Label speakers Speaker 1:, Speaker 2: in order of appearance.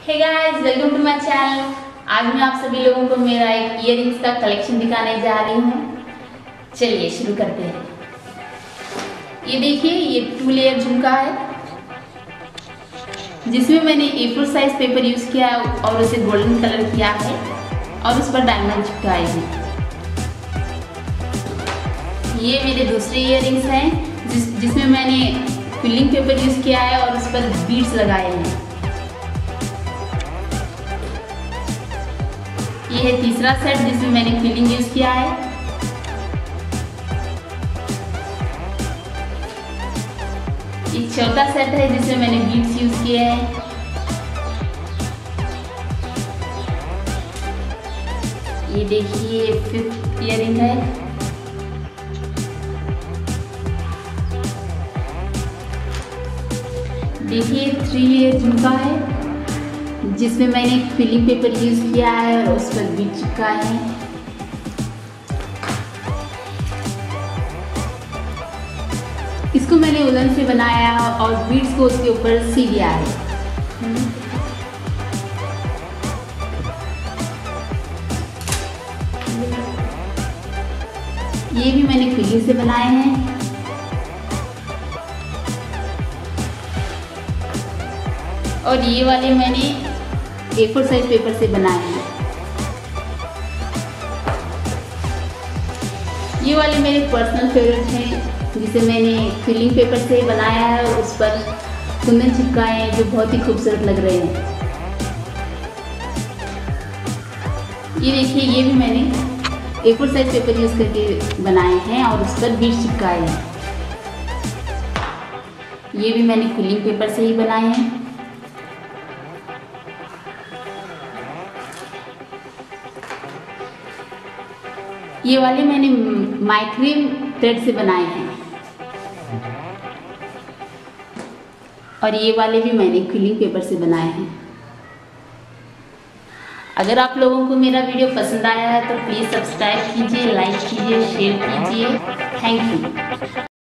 Speaker 1: Hey guys, welcome to my channel. आज मैं आप सभी लोगों को मेरा एक इयररिंग्स का कलेक्शन दिखाने जा रही हूँ। चलिए शुरू करते हैं। ये देखिए, ये 2 लेयर झुमका है जिसमें मैंने A4 साइज पेपर यूज किया है और उसे गोल्डन कलर किया है और उस पर डायमंड चिपकाए हैं। ये मेरे दूसरे इयररिंग्स हैं जिसमें मैंने फिलिंग पेपर यूज किया है और उस पर बीड्स लगाए हैं। ये है तीसरा सेट जिसमें मैंने फिलिंग यूज किया है। ये चौथा सेट है जिसमें मैंने बीड्स यूज किए हैं। ये देखिए 5th इयररिंग है। देखिए 3 लेयर झुमका है जिसमें मैंने फिलिंग पेपर यूज किया है और उस पर बीड चिपकाए हैं। इसको मैंने उलन से बनाया और बीड्स को उसके ऊपर सी दिया है। ये भी मैंने फिलिंग से बनाए हैं। और ये वाले मैंने A4 साइज पेपर से बनाए हैं। ये वाले मेरे पर्सनल फेवरेट हैं जिसे मैंने फिलिंग पेपर से बनाया है और उस पर कुंदन चिपकाए हैं जो बहुत ही खूबसूरत लग रहे हैं। ये देखिए, ये भी मैंने A4 साइज पेपर यूज करके बनाए हैं और उस पर बीड्स चिपकाए हैं। ये भी मैंने फिलिंग पेपर से ही बनाए हैं। ये वाले मैंने माइक्रीम थ्रेड से बनाए हैं और ये वाले भी मैंने फिलिंग पेपर से बनाए हैं। अगर आप लोगों को मेरा वीडियो पसंद आया है तो प्लीज़ सब्सक्राइब कीजिए, लाइक कीजिए, शेयर कीजिए। Thank you.